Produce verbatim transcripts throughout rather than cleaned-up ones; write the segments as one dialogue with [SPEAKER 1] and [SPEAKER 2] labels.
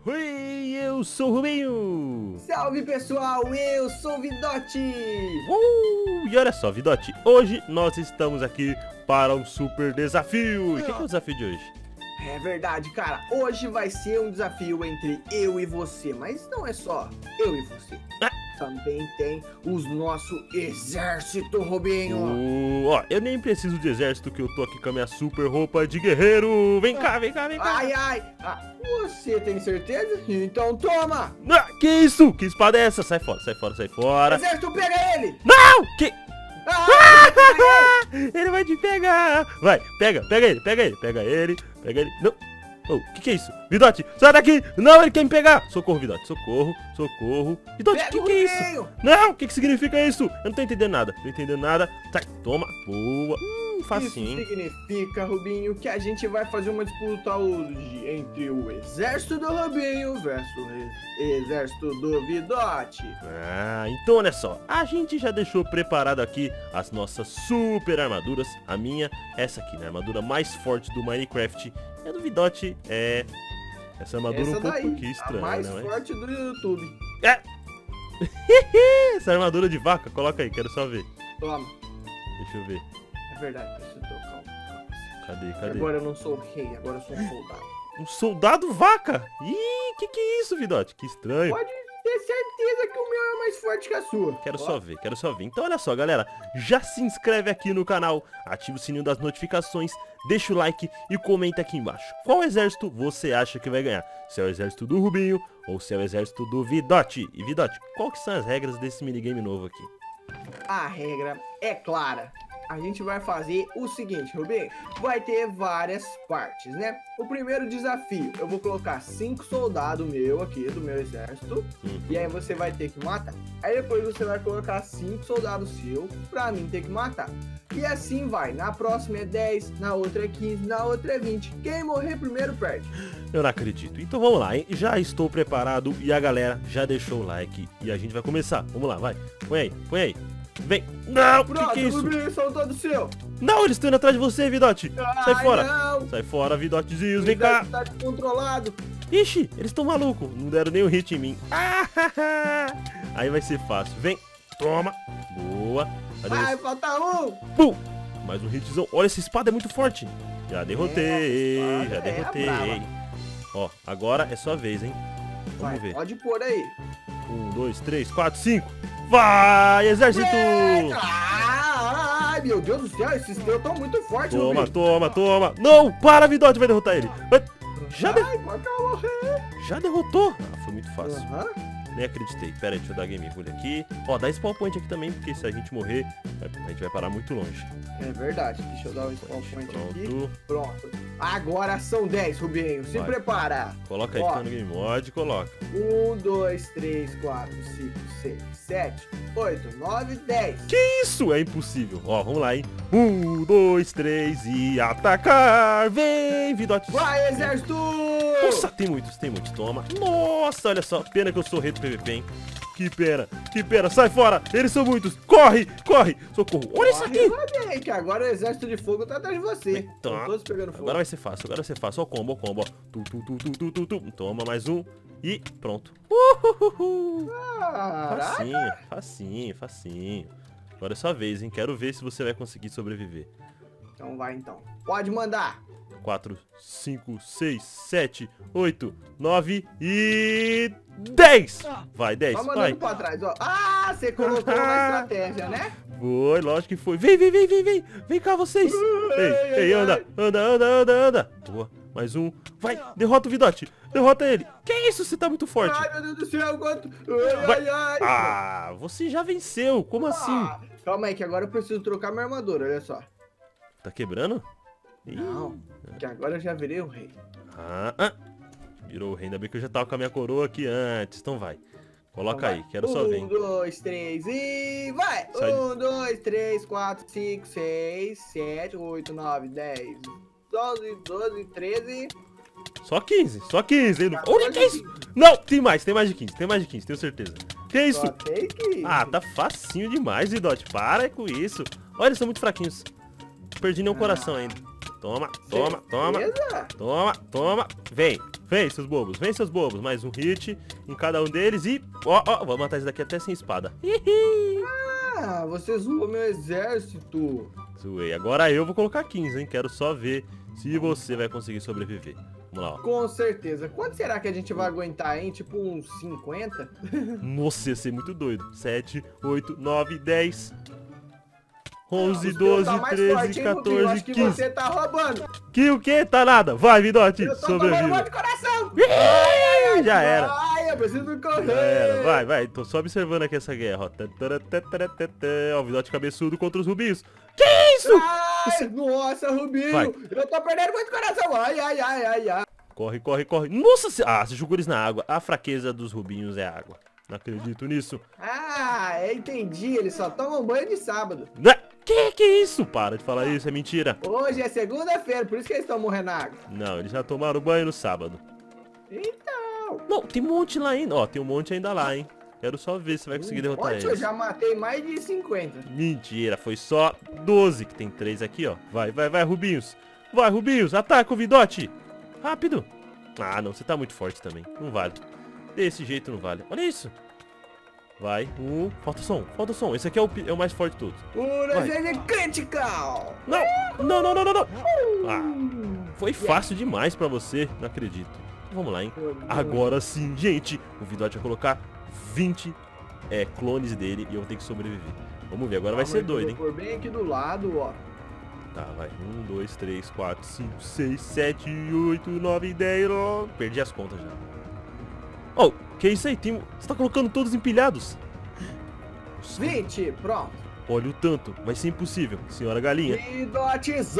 [SPEAKER 1] Oi, eu sou o Rubinho.
[SPEAKER 2] Salve pessoal, eu sou o Vidote.
[SPEAKER 1] Uh, e olha só, Vidote, hoje nós estamos aqui para um super desafio. E o que, que é o desafio de hoje?
[SPEAKER 2] É verdade, cara, hoje vai ser um desafio entre eu e você, mas não é só eu e você.
[SPEAKER 1] Ah.
[SPEAKER 2] Também tem os nosso exército, Rubinho.
[SPEAKER 1] Uh, ó, eu nem preciso de exército, que eu tô aqui com a minha super roupa de guerreiro. Vem cá, vem cá, vem cá.
[SPEAKER 2] Ai, ai, ah, você tem certeza? Então toma.
[SPEAKER 1] Ah, que isso? Que espada é essa? Sai fora, sai fora, sai fora.
[SPEAKER 2] Exército, pega ele.
[SPEAKER 1] Não! Que...
[SPEAKER 2] Ah,
[SPEAKER 1] ele vai te pegar. Vai, pega, pega ele, pega ele, pega ele, pega ele. Não. O oh, que que é isso? Vidote, sai daqui! Não, ele quer me pegar! Socorro, Vidote, socorro, socorro. Vidote, o que que é isso? Não, o que que significa isso? Eu não tô entendendo nada, não tô entendendo nada. Sai, toma, boa. Hum, facinho.
[SPEAKER 2] Isso significa, Rubinho, que a gente vai fazer uma disputa hoje entre o exército do Rubinho versus o exército do Vidote.
[SPEAKER 1] Ah, então olha só, a gente já deixou preparado aqui as nossas super armaduras. A minha, essa aqui, né? A armadura mais forte do Minecraft. E a do Vidote é... essa armadura
[SPEAKER 2] Essa
[SPEAKER 1] um pouco
[SPEAKER 2] daí,
[SPEAKER 1] que
[SPEAKER 2] a
[SPEAKER 1] estranha,
[SPEAKER 2] mais
[SPEAKER 1] não é?
[SPEAKER 2] forte do YouTube.
[SPEAKER 1] É! Essa armadura de vaca, coloca aí, quero só ver.
[SPEAKER 2] Toma.
[SPEAKER 1] Deixa eu ver.
[SPEAKER 2] É verdade, preciso trocar um.
[SPEAKER 1] Cadê, cadê?
[SPEAKER 2] Agora eu não sou rei, agora eu sou um soldado.
[SPEAKER 1] Um soldado vaca? Ih, que que é isso, Vidote? Que estranho.
[SPEAKER 2] Pode ter certeza que o meu é mais forte que a sua.
[SPEAKER 1] Quero
[SPEAKER 2] Ó.
[SPEAKER 1] só ver, quero só ver. Então olha só, galera, já se inscreve aqui no canal, ativa o sininho das notificações, deixa o like e comenta aqui embaixo. Qual exército você acha que vai ganhar? Se é o exército do Rubinho ou se é o exército do Vidote? E Vidote, qual que são as regras desse minigame novo aqui?
[SPEAKER 2] A regra é clara. A gente vai fazer o seguinte, Rubinho, vai ter várias partes, né? O primeiro desafio, eu vou colocar cinco soldados meu aqui, do meu exército,
[SPEAKER 1] Hum.
[SPEAKER 2] e aí você vai ter que matar. Aí depois você vai colocar cinco soldados seu, pra mim ter que matar. E assim vai, na próxima é dez, na outra é quinze, na outra é vinte. Quem morrer primeiro perde.
[SPEAKER 1] Eu não acredito. Então vamos lá, hein? Já estou preparado e a galera já deixou o like e a gente vai começar. Vamos lá, vai. Põe aí, põe aí. Vem. Não,
[SPEAKER 2] Pronto,
[SPEAKER 1] que que é isso?
[SPEAKER 2] Rubinho, são todos seus.
[SPEAKER 1] Não, eles estão indo atrás de você, Vidote. Sai
[SPEAKER 2] Ai,
[SPEAKER 1] fora.
[SPEAKER 2] não.
[SPEAKER 1] Sai fora, Vidotezinhos,
[SPEAKER 2] O
[SPEAKER 1] vem cá.
[SPEAKER 2] exército tá descontrolado.
[SPEAKER 1] Ixi, eles estão malucos. Não deram nem um hit em mim. Ah, aí vai ser fácil. Vem. Toma. Boa. Cadê
[SPEAKER 2] Vai,
[SPEAKER 1] você?
[SPEAKER 2] falta um.
[SPEAKER 1] Pum. Mais um hitzão. Olha, essa espada é muito forte. Já derrotei.
[SPEAKER 2] É,
[SPEAKER 1] já
[SPEAKER 2] essa espada é
[SPEAKER 1] derrotei.
[SPEAKER 2] brava.
[SPEAKER 1] Ó, agora é sua vez, hein? Vamos
[SPEAKER 2] Vai,
[SPEAKER 1] ver.
[SPEAKER 2] pode pôr aí.
[SPEAKER 1] Um, dois, três, quatro, cinco. Vai, exército!
[SPEAKER 2] Eita! Ai, meu Deus do céu, esses teus estão muito fortes,
[SPEAKER 1] Toma,
[SPEAKER 2] Rubinho.
[SPEAKER 1] toma, toma. Não, para, Vidote, vai derrotar ele. Vai. Já, de-
[SPEAKER 2] Ai, pode morrer.
[SPEAKER 1] já derrotou? Ah, foi muito fácil.
[SPEAKER 2] Aham.
[SPEAKER 1] Nem acreditei. Pera aí, deixa eu dar game rule aqui. Ó, dá spawn point aqui também, porque se a gente morrer, a gente vai parar muito longe.
[SPEAKER 2] É verdade, deixa eu dar um spawn point aqui.
[SPEAKER 1] Pronto.
[SPEAKER 2] Pronto. Agora são dez, Rubinho. Se
[SPEAKER 1] Vai.
[SPEAKER 2] prepara.
[SPEAKER 1] Coloca aí,
[SPEAKER 2] Ó.
[SPEAKER 1] que tá no game mod, coloca.
[SPEAKER 2] um, dois, três, quatro, cinco, seis, sete, oito, nove, dez.
[SPEAKER 1] Que isso? É impossível. Ó, vamos lá, hein. Um, dois, três e atacar. Vem, Vidote.
[SPEAKER 2] Vai, exército!
[SPEAKER 1] Nossa, tem muitos, tem muitos. Toma. Nossa, olha só. Pena que eu sou rei do P V P, hein. Que pena, que pena. Sai fora. Eles são muitos. Corre, corre. Socorro. Olha isso aqui.
[SPEAKER 2] Corre, vai bem, que agora o exército de fogo tá atrás de você.
[SPEAKER 1] Então,
[SPEAKER 2] Estão todos pegando fogo.
[SPEAKER 1] agora vai ser fácil, agora vai ser fácil. Ó o combo, ó o combo, ó. Tu, tu, tu, tu, tu, tu, tu. Toma mais um. E pronto. Uhuhuhu.
[SPEAKER 2] Caraca.
[SPEAKER 1] Facinho, facinho, facinho. Agora é sua vez, hein. Quero ver se você vai conseguir sobreviver.
[SPEAKER 2] Então vai, então. Pode mandar.
[SPEAKER 1] quatro, cinco, seis, sete, oito, nove e... dez! Vai, dez,
[SPEAKER 2] Só
[SPEAKER 1] vai.
[SPEAKER 2] mandando pra trás, ó. Ah, você colocou na estratégia, né?
[SPEAKER 1] Foi, lógico que foi. Vem, vem, vem, vem, vem. Vem cá, vocês. Ei,
[SPEAKER 2] ai,
[SPEAKER 1] ei,
[SPEAKER 2] ai.
[SPEAKER 1] anda, anda, anda, anda, anda. Boa, mais um. Vai, derrota o Vidote. Derrota ele. Que isso, você tá muito forte.
[SPEAKER 2] Ai, meu Deus do céu, quanto... Ai,
[SPEAKER 1] Vai.
[SPEAKER 2] ai, ai.
[SPEAKER 1] Ah, você já venceu. Como assim?
[SPEAKER 2] Ah, calma aí, que agora eu preciso trocar minha armadura, olha só.
[SPEAKER 1] Tá quebrando? Ih.
[SPEAKER 2] Não, que agora eu já virei o rei.
[SPEAKER 1] Ah, ah. Virou o rei. Ainda bem que eu já tava com a minha coroa aqui antes. Então vai. Coloca aí, quero só ver.
[SPEAKER 2] Um, dois, três e vai!
[SPEAKER 1] Sai.
[SPEAKER 2] Um, dois, três, quatro, cinco, seis, sete, oito, nove, dez, doze, doze, treze.
[SPEAKER 1] Só quinze, só quinze. Hein? Olha que é isso? Não, tem mais, tem mais de quinze, tem mais de quinze, tenho certeza. Que é isso?
[SPEAKER 2] Só tem que...
[SPEAKER 1] Ah, tá facinho demais, Vidote. Para com isso. Olha, eles são muito fraquinhos. Perdi nenhum
[SPEAKER 2] Ah.
[SPEAKER 1] coração ainda. Toma, toma, toma.
[SPEAKER 2] Certeza?
[SPEAKER 1] Toma, toma. Vem, vem, seus bobos. Vem, seus bobos. Mais um hit em cada um deles e... Ó, ó, vou matar esse daqui até sem espada.
[SPEAKER 2] Ah, você zoou meu exército.
[SPEAKER 1] Zoei. Agora eu vou colocar quinze, hein? Quero só ver se você vai conseguir sobreviver. Vamos lá, ó.
[SPEAKER 2] Com certeza. Quanto será que a gente vai aguentar, hein? Tipo uns cinquenta?
[SPEAKER 1] Nossa, ia ser muito doido. sete, oito, nove, dez... onze,
[SPEAKER 2] Os teus
[SPEAKER 1] doze,
[SPEAKER 2] tá mais
[SPEAKER 1] treze,
[SPEAKER 2] forte, hein, Rubinho?
[SPEAKER 1] quatorze,
[SPEAKER 2] Acho que
[SPEAKER 1] quinze.
[SPEAKER 2] você tá roubando.
[SPEAKER 1] Que o que? Tá nada. Vai, Vidote.
[SPEAKER 2] Eu tô tomando
[SPEAKER 1] Sobreviva.
[SPEAKER 2] mal de coração.
[SPEAKER 1] Ih,
[SPEAKER 2] Ai, ai,
[SPEAKER 1] já era.
[SPEAKER 2] Ai, eu preciso correr.
[SPEAKER 1] Já era. Vai, vai. Tô só observando aqui essa guerra, ó. Ó, o Vidote cabeçudo contra os rubinhos. Que isso?
[SPEAKER 2] Ai, nossa, Rubinho.
[SPEAKER 1] Vai.
[SPEAKER 2] Eu tô perdendo muito coração. Ai, ai, ai, ai, ai.
[SPEAKER 1] Corre, corre, corre. Nossa, se... ah, você jogou eles na água. A fraqueza dos rubinhos é a água. Não acredito nisso.
[SPEAKER 2] Ah, eu entendi. Eles só tomam banho de sábado.
[SPEAKER 1] Né? Que que é isso? Para de falar isso, é mentira.
[SPEAKER 2] Hoje é segunda-feira, por isso que eles estão morrendo na água.
[SPEAKER 1] Não, eles já tomaram banho no sábado.
[SPEAKER 2] Então.
[SPEAKER 1] Não, tem um monte lá ainda. Ó, tem um monte ainda lá, hein. Quero só ver se vai conseguir derrotar
[SPEAKER 2] Ontem eu
[SPEAKER 1] eles.
[SPEAKER 2] já matei mais de cinquenta.
[SPEAKER 1] Mentira, foi só doze, que tem três aqui, ó. Vai, vai, vai, Rubinhos. Vai, Rubinhos, ataca o Vidote. Rápido. Ah, não, você tá muito forte também. Não vale. Desse jeito não vale. Olha isso. Vai, um... Falta som, falta som. Esse aqui é o, é o mais forte de todos.
[SPEAKER 2] Urgência critical.
[SPEAKER 1] Não, não, não, não, não, não. Ah, foi fácil demais pra você. Não acredito. Vamos lá, hein. Agora sim, gente. O Vidote vai colocar vinte é, clones dele e eu vou ter que sobreviver. Vamos ver, agora vai ser doido, hein.
[SPEAKER 2] Vou pôr bem aqui do lado, ó.
[SPEAKER 1] Tá, vai. um, dois, três, quatro, cinco, seis, sete, oito, nove, dez. Oh, perdi as contas já. Oh, que isso aí? Tem... Você tá colocando todos empilhados?
[SPEAKER 2] vinte, pronto.
[SPEAKER 1] Olha o tanto. Vai ser impossível, senhora galinha.
[SPEAKER 2] Vidotes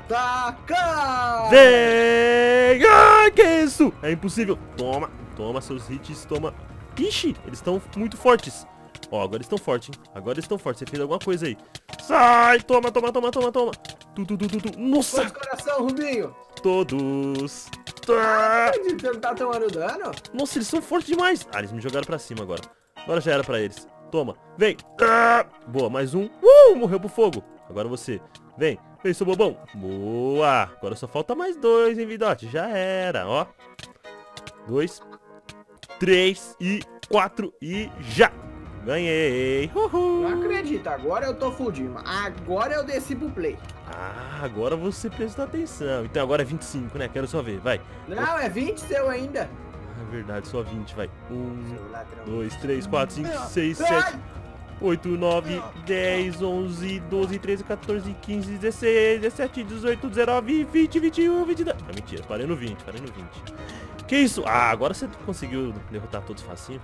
[SPEAKER 2] ataca!
[SPEAKER 1] Vem! Ah, que isso? É impossível. Toma, toma seus hits, toma. Ixi, eles estão muito fortes. Ó, agora eles estão fortes, hein? Agora eles estão fortes. Você fez alguma coisa aí. Sai! Toma, toma, toma, toma, toma. Tu, tu, tu, tu, tu. Nossa!
[SPEAKER 2] Quantos coração, Rubinho?
[SPEAKER 1] Todos.
[SPEAKER 2] Ah,
[SPEAKER 1] Tá.
[SPEAKER 2] você não tá tomando dano?
[SPEAKER 1] Nossa, eles são fortes demais. Ah, eles me jogaram pra cima agora. Agora já era pra eles. Toma, vem. Ah, boa, mais um. Uh, morreu pro fogo. Agora você. Vem, vem, seu bobão. Boa. Agora só falta mais dois, hein, Vidote? Já era, ó. Dois, três e quatro e já. Ganhei. Uhul.
[SPEAKER 2] Não acredito, agora eu tô fudido. Agora eu desci pro play.
[SPEAKER 1] Ah, agora você prestou atenção. Então agora é vinte e cinco, né? Quero só ver, vai.
[SPEAKER 2] Não, é vinte seu ainda.
[SPEAKER 1] É verdade, só vinte, vai. Um,
[SPEAKER 2] Seu ladrão.
[SPEAKER 1] dois, três, quatro, cinco, seis, sete, oito, nove, dez, onze, doze, treze, quatorze, quinze, dezesseis, dezessete, dezoito, dezenove, vinte, vinte e um, vinte e dois. É mentira, parei no vinte, parei no vinte. Que isso? Ah, agora você conseguiu derrotar todos facinho.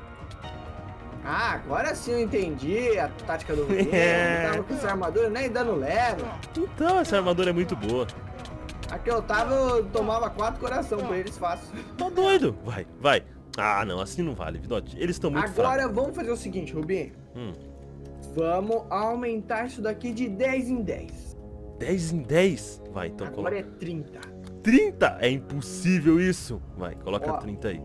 [SPEAKER 2] Ah, agora sim eu entendi a tática do Rubinho.
[SPEAKER 1] É.
[SPEAKER 2] Eu tava com essa armadura nem dando leve.
[SPEAKER 1] Então, essa armadura é muito boa.
[SPEAKER 2] Aqui eu tava, eu tomava quatro coração pra eles fácil.
[SPEAKER 1] Tá doido? Vai, vai. Ah, não, assim não vale, Vidote. Eles estão muito
[SPEAKER 2] Agora
[SPEAKER 1] fracos.
[SPEAKER 2] vamos fazer o seguinte, Rubinho.
[SPEAKER 1] Hum.
[SPEAKER 2] Vamos aumentar isso daqui de dez em dez.
[SPEAKER 1] dez em dez? Vai, então
[SPEAKER 2] Agora
[SPEAKER 1] coloca.
[SPEAKER 2] é trinta.
[SPEAKER 1] trinta? É impossível isso. Vai, coloca
[SPEAKER 2] Ó.
[SPEAKER 1] trinta aí.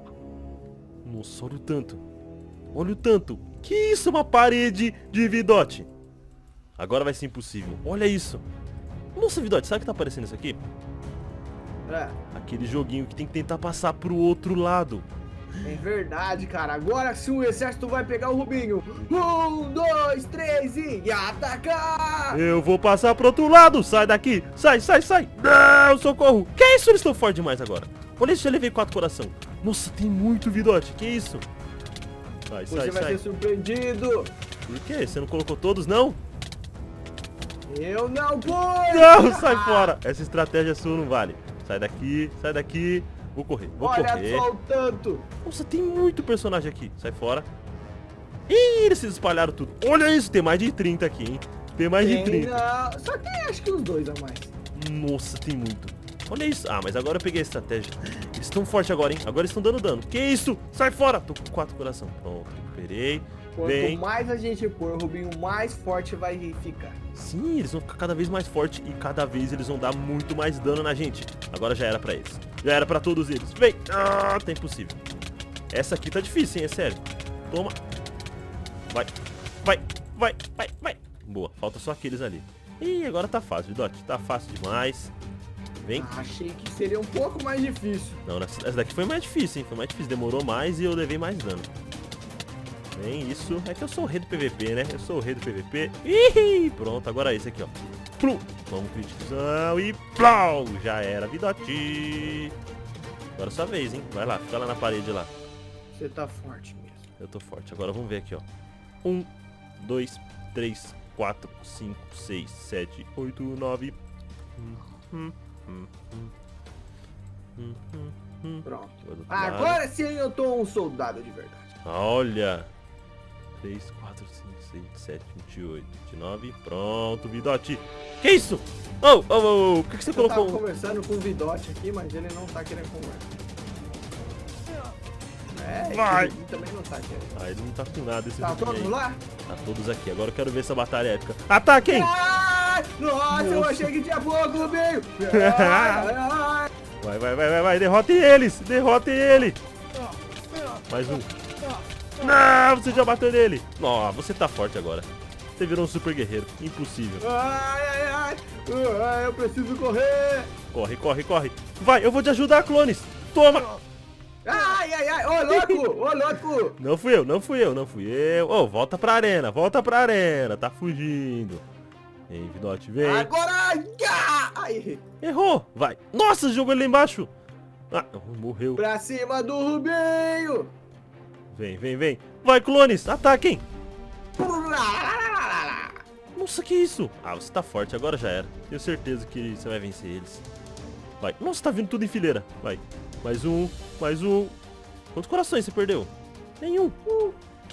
[SPEAKER 1] Nossa, olha o tanto. Olha o tanto. Que isso, uma parede de Vidote. Agora vai ser impossível. Olha isso. Nossa, Vidote, sabe o que tá aparecendo isso aqui?
[SPEAKER 2] É,
[SPEAKER 1] Aquele joguinho que tem que tentar passar pro outro lado.
[SPEAKER 2] é verdade, cara. Agora sim o exército vai pegar o Rubinho. Um, dois, três e atacar!
[SPEAKER 1] Eu vou passar pro outro lado. Sai daqui. Sai, sai, sai. Não, socorro. Que isso? Eles estão fortes demais agora. Olha isso, já levei quatro coração. Nossa, tem muito, Vidote. Que isso? Sai,
[SPEAKER 2] Você
[SPEAKER 1] sai,
[SPEAKER 2] vai
[SPEAKER 1] sai.
[SPEAKER 2] ser surpreendido.
[SPEAKER 1] Por quê? Você não colocou todos, não?
[SPEAKER 2] Eu não fui!
[SPEAKER 1] Não, sai fora. Essa estratégia sua não vale. Sai daqui, sai daqui. Vou correr, vou
[SPEAKER 2] Olha
[SPEAKER 1] correr.
[SPEAKER 2] só o tanto.
[SPEAKER 1] Nossa, tem muito personagem aqui. Sai fora. Ih, eles se espalharam tudo. Olha isso, tem mais de trinta aqui, hein? Tem mais de
[SPEAKER 2] Tem,
[SPEAKER 1] trinta.
[SPEAKER 2] não. Só tem acho que uns dois a mais.
[SPEAKER 1] Nossa, tem muito. Olha isso. Ah, mas agora eu peguei a estratégia. Eles estão fortes agora, hein? Agora eles estão dando dano. Que isso? Sai fora. Tô com quatro coração. Pronto, recuperei.
[SPEAKER 2] Quanto
[SPEAKER 1] Vem.
[SPEAKER 2] mais a gente pôr, o Rubinho mais forte vai ficar.
[SPEAKER 1] Sim, eles vão ficar cada vez mais fortes e cada vez eles vão dar muito mais dano na gente. Agora já era pra eles. Já era pra todos eles. Vem. Ah, tá impossível. Essa aqui tá difícil, hein? É sério. Toma. Vai. Vai. Vai. Vai. Vai. Boa. Falta só aqueles ali. Ih, agora tá fácil, Vidote. Tá fácil demais. Vem.
[SPEAKER 2] Achei que seria um pouco mais difícil.
[SPEAKER 1] Não, essa daqui foi mais difícil, hein? Foi mais difícil, demorou mais e eu levei mais dano. Vem, isso. É que eu sou o rei do P V P, né? Eu sou o rei do P V P. Ih, pronto, agora esse aqui, ó. Plum. Vamos, criticação e plau! Já era, Vidote. Agora é sua vez, hein? Vai lá, fica lá na parede lá.
[SPEAKER 2] Você tá forte mesmo.
[SPEAKER 1] Eu tô forte. Agora vamos ver aqui, ó. Um, dois, três, quatro, cinco, seis, sete, oito, nove. Hum, hum, hum, hum. Hum, hum, hum.
[SPEAKER 2] Pronto.
[SPEAKER 1] Agora,
[SPEAKER 2] Agora sim eu tô um soldado de verdade.
[SPEAKER 1] olha. três, quatro, cinco, seis, sete, vinte e oito, vinte e nove. Pronto, Vidote. Que isso? Oh, oh, oh, o que, que você
[SPEAKER 2] Eu
[SPEAKER 1] colocou?
[SPEAKER 2] tava conversando com o Vidote aqui, mas ele não tá querendo conversa. É,
[SPEAKER 1] Vai.
[SPEAKER 2] ele também não tá querendo.
[SPEAKER 1] Ah, ele não tá com nada esse
[SPEAKER 2] Tá
[SPEAKER 1] Rubinho
[SPEAKER 2] todos
[SPEAKER 1] aí.
[SPEAKER 2] lá?
[SPEAKER 1] Tá todos aqui. Agora eu quero ver essa batalha épica. Ataquem!
[SPEAKER 2] Ai, nossa, eu
[SPEAKER 1] Nossa.
[SPEAKER 2] achei que tinha fogo no meio. Ai, ai, ai.
[SPEAKER 1] Vai, vai, vai, vai, vai. Derrotem eles! Derrotem ele! Mais um. Não, você já bateu nele. Não, você tá forte agora. Você virou um super guerreiro. Impossível.
[SPEAKER 2] Ai, ai, ai. Ai, eu preciso correr.
[SPEAKER 1] Corre, corre, corre. Vai, eu vou te ajudar, clones. Toma!
[SPEAKER 2] Ai, ai, ai. Ô, louco, ô, louco.
[SPEAKER 1] Não fui eu, não fui eu, não fui eu. Ô, volta pra arena, volta pra arena. Tá fugindo. Vem, Vidote, vem.
[SPEAKER 2] Agora, ah, ai.
[SPEAKER 1] Errou. Vai. Nossa, jogou ele lá embaixo. Ah, morreu.
[SPEAKER 2] Pra cima do Rubinho.
[SPEAKER 1] Vem, vem, vem. Vai, clones, ataquem. Nossa, que isso? Ah, você tá forte, agora já era. Tenho certeza que você vai vencer eles. Vai. Nossa, tá vindo tudo em fileira. Vai. Mais um, mais um. Quantos corações você perdeu? Nenhum. Uh.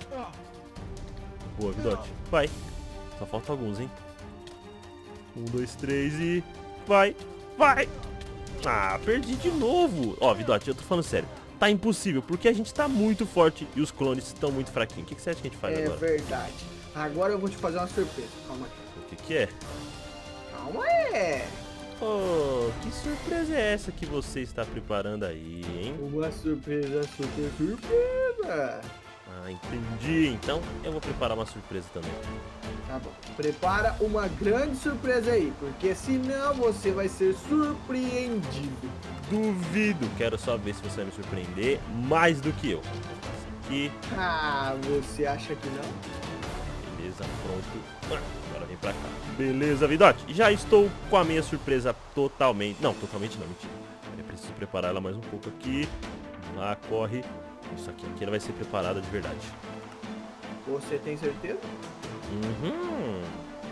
[SPEAKER 1] Boa, Vidote. Vai. Só falta alguns, hein? Um, dois, três e... Vai. Vai. Ah, perdi de novo. Ó, Vidote, eu tô falando sério. Tá impossível, porque a gente tá muito forte e os clones estão muito fraquinhos. O que, que você acha que a gente faz
[SPEAKER 2] É
[SPEAKER 1] agora?
[SPEAKER 2] verdade. Agora eu vou te fazer uma surpresa. Calma aí.
[SPEAKER 1] O que que é?
[SPEAKER 2] Calma aí.
[SPEAKER 1] Oh, que surpresa é essa que você está preparando aí, hein?
[SPEAKER 2] Uma surpresa super surpresa.
[SPEAKER 1] Ah, entendi. Então eu vou preparar uma surpresa também.
[SPEAKER 2] Tá bom. Prepara uma grande surpresa aí, porque senão você vai ser surpreendido.
[SPEAKER 1] Duvido. Quero só ver se você vai me surpreender mais do que eu. Aqui,
[SPEAKER 2] Ah, você acha que não?
[SPEAKER 1] beleza, pronto. Agora vem pra cá. Beleza, Vidote. Já estou com a minha surpresa totalmente... Não, totalmente não, mentira. Eu preciso preparar ela mais um pouco aqui. Vamos lá, corre. Isso aqui, aqui ela vai ser preparada de verdade.
[SPEAKER 2] Você tem certeza?
[SPEAKER 1] Uhum.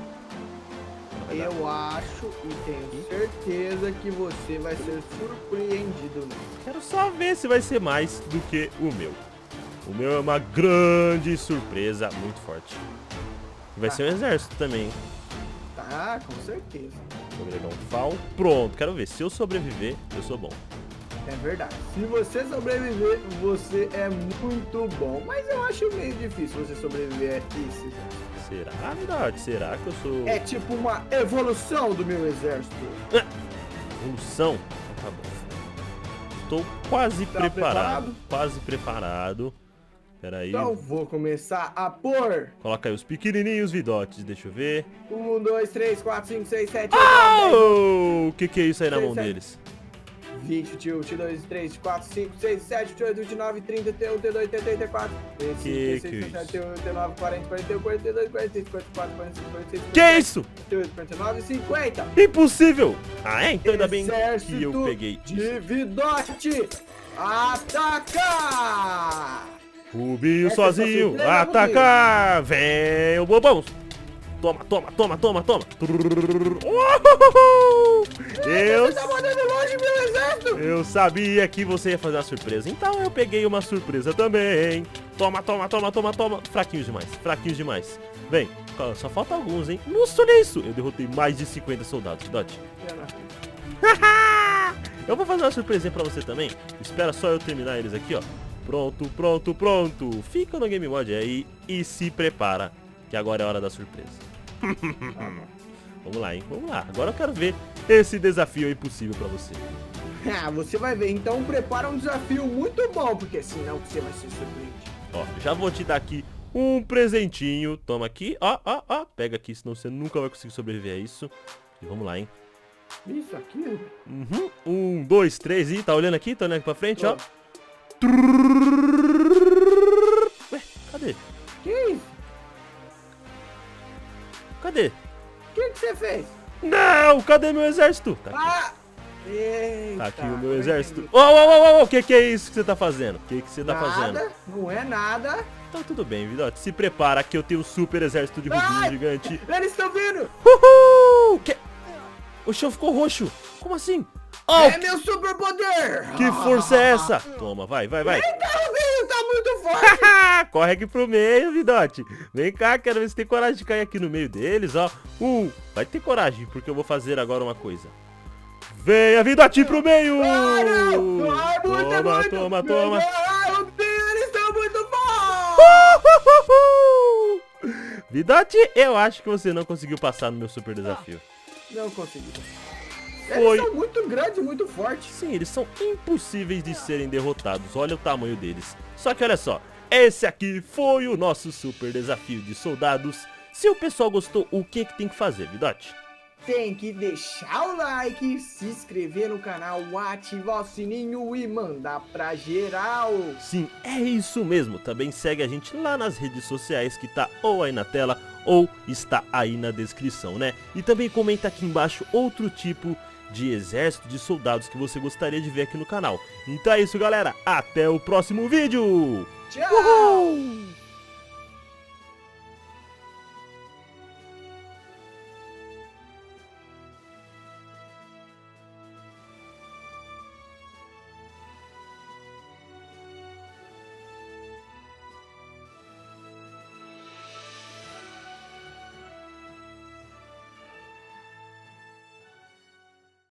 [SPEAKER 1] Vai dar.
[SPEAKER 2] Eu acho e tenho certeza que você vai ser surpreendido mesmo.
[SPEAKER 1] Quero só ver se vai ser mais do que o meu. O meu é uma grande surpresa, muito forte. E vai
[SPEAKER 2] Tá.
[SPEAKER 1] ser um exército também, hein?
[SPEAKER 2] Tá, com certeza.
[SPEAKER 1] Vou agregar um fal. Pronto, quero ver. Se eu sobreviver, eu sou bom.
[SPEAKER 2] É verdade. Se você sobreviver, você é muito bom. Mas eu acho meio difícil você sobreviver a esse exército.
[SPEAKER 1] Será, verdade? Será que eu sou...
[SPEAKER 2] É tipo uma evolução do meu exército.
[SPEAKER 1] Evolução? Tá bom. Estou quase
[SPEAKER 2] Tá
[SPEAKER 1] preparado.
[SPEAKER 2] preparado?
[SPEAKER 1] Quase preparado. Pera aí.
[SPEAKER 2] Então vou começar a pôr.
[SPEAKER 1] Coloca aí os pequenininhos Vidotes. Deixa eu ver.
[SPEAKER 2] Um, dois, três, quatro, cinco, seis, sete, oito, nove,
[SPEAKER 1] Oh! O que que é isso aí na
[SPEAKER 2] Seis,
[SPEAKER 1] mão
[SPEAKER 2] sete.
[SPEAKER 1] deles?
[SPEAKER 2] vinte, vinte e um, vinte e dois, vinte e três, vinte e quatro, vinte e cinco, vinte e seis, vinte e sete, vinte e oito, vinte e nove, trinta, trinta e um, trinta e dois, trinta e três, trinta e quatro, trinta e cinco,
[SPEAKER 1] Que
[SPEAKER 2] trinta e
[SPEAKER 1] que é
[SPEAKER 2] seis,
[SPEAKER 1] isso?
[SPEAKER 2] trinta e sete, trinta e oito, trinta e nove, quarenta, quarenta e um, quarenta e dois, quarenta e três, quarenta e quatro, quarenta e cinco, quarenta e seis,
[SPEAKER 1] Que é isso?
[SPEAKER 2] quarenta e oito, quarenta e nove, cinquenta.
[SPEAKER 1] Impossível! Ah, é? Então ainda bem que eu
[SPEAKER 2] Exército
[SPEAKER 1] peguei.
[SPEAKER 2] de Vidote, atacar!
[SPEAKER 1] Rubinho
[SPEAKER 2] Essa é a sua
[SPEAKER 1] sozinho,
[SPEAKER 2] surpresa,
[SPEAKER 1] atacar! Vem o bobão! Toma, toma, toma, toma, toma! Uhul! Eu,
[SPEAKER 2] Você tá mandando longe meu exército!
[SPEAKER 1] eu sabia que você ia fazer uma surpresa, então eu peguei uma surpresa também. Toma, toma, toma, toma, toma. Fraquinhos demais, fraquinhos demais. Vem, só falta alguns, hein? Nossa, olha isso! Eu derrotei mais de cinquenta soldados, Dot. Eu vou fazer uma surpresinha pra você também. Espera só eu terminar eles aqui, ó. Pronto, pronto, pronto. Fica no Game Mod aí e se prepara, que agora é a hora da surpresa. Vamos lá, hein? Vamos lá. Agora eu quero ver esse desafio impossível pra você.
[SPEAKER 2] Ah, você vai ver. Então prepara um desafio muito bom, porque senão você vai ser surpreendido.
[SPEAKER 1] Ó, já vou te dar aqui um presentinho. Toma aqui. Ó, ó, ó. Pega aqui, senão você nunca vai conseguir sobreviver a isso. E vamos lá, hein?
[SPEAKER 2] Isso aqui?
[SPEAKER 1] Uhum. Um, dois, três e tá olhando aqui? Tá olhando aqui pra frente, ó. Ué, cadê?
[SPEAKER 2] Que isso?
[SPEAKER 1] Cadê?
[SPEAKER 2] O que que você fez?
[SPEAKER 1] Não, cadê meu exército? Tá aqui,
[SPEAKER 2] Ah! Eita,
[SPEAKER 1] tá aqui o meu
[SPEAKER 2] não
[SPEAKER 1] exército.
[SPEAKER 2] entendi.
[SPEAKER 1] Ô, ô, ô, ô, o que que é isso que você tá fazendo? O que que você tá fazendo?
[SPEAKER 2] Nada, não é nada.
[SPEAKER 1] Tá tudo bem, Vidote. Se prepara que eu tenho um super exército de Rubinho
[SPEAKER 2] Ai!
[SPEAKER 1] gigante.
[SPEAKER 2] Eles estão vindo!
[SPEAKER 1] Uhul! Que... O chão ficou roxo. Como assim? Oh,
[SPEAKER 2] É meu superpoder!
[SPEAKER 1] que força é essa? Toma, vai, vai, vai.
[SPEAKER 2] Eita, Rubinho, tá muito forte!
[SPEAKER 1] Corre aqui pro meio, Vidote. Vem cá, quero ver se tem coragem de cair aqui no meio deles, ó. Um, vai ter coragem, porque eu vou fazer agora uma coisa. Venha, Vidote, pro meio!
[SPEAKER 2] Ah, não! Ai, muito,
[SPEAKER 1] Toma,
[SPEAKER 2] muito!
[SPEAKER 1] toma,
[SPEAKER 2] Meu
[SPEAKER 1] toma.
[SPEAKER 2] Deus, ai, Rubinho, eles estão muito bons!
[SPEAKER 1] Uhuhuhu! Vidote, eu acho que você não conseguiu passar no meu super desafio.
[SPEAKER 2] Não consegui.
[SPEAKER 1] Foi.
[SPEAKER 2] Eles são muito grandes, muito fortes.
[SPEAKER 1] Sim, eles são impossíveis de serem derrotados. Olha o tamanho deles. Só que olha só, esse aqui foi o nosso super desafio de soldados. Se o pessoal gostou, o que que tem que fazer, Vidote?
[SPEAKER 2] Tem que deixar o like, se inscrever no canal, ativar o sininho e mandar pra geral.
[SPEAKER 1] Sim, é isso mesmo. Também segue a gente lá nas redes sociais que tá ou aí na tela ou está aí na descrição, né? E também comenta aqui embaixo outro tipo de exército de soldados que você gostaria de ver aqui no canal. Então é isso, galera. Até o próximo vídeo.
[SPEAKER 2] Tchau!
[SPEAKER 1] Uhul!